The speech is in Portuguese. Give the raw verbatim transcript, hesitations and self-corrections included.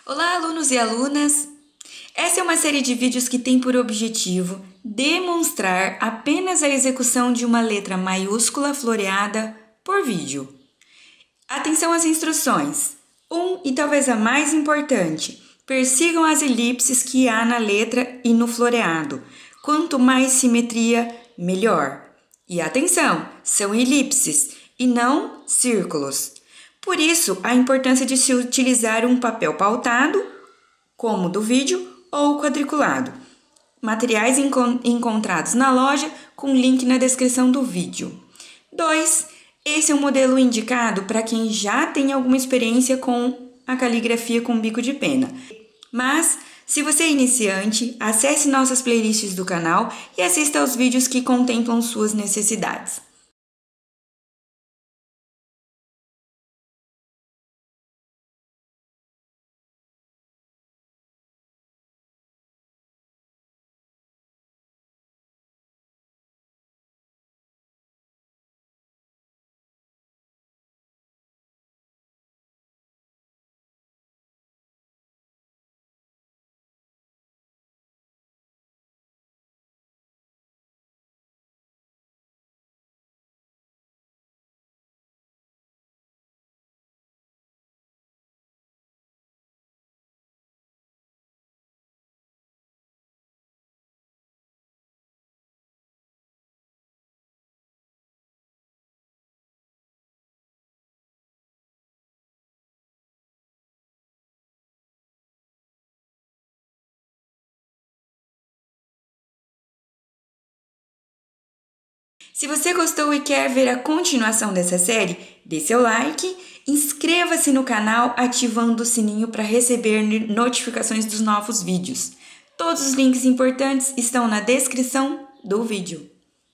Olá, alunos e alunas! Essa é uma série de vídeos que tem por objetivo demonstrar apenas a execução de uma letra maiúscula floreada por vídeo. Atenção às instruções. Um, e talvez a mais importante, persigam as elipses que há na letra e no floreado. Quanto mais simetria, melhor. E atenção, são elipses e não círculos. Por isso, a importância de se utilizar um papel pautado, como o do vídeo, ou quadriculado. Materiais encont- encontrados na loja, com link na descrição do vídeo. dois. Esse é um modelo indicado para quem já tem alguma experiência com a caligrafia com bico de pena. Mas, se você é iniciante, acesse nossas playlists do canal e assista aos vídeos que contemplam suas necessidades. Se você gostou e quer ver a continuação dessa série, dê seu like, inscreva-se no canal ativando o sininho para receber notificações dos novos vídeos. Todos os links importantes estão na descrição do vídeo.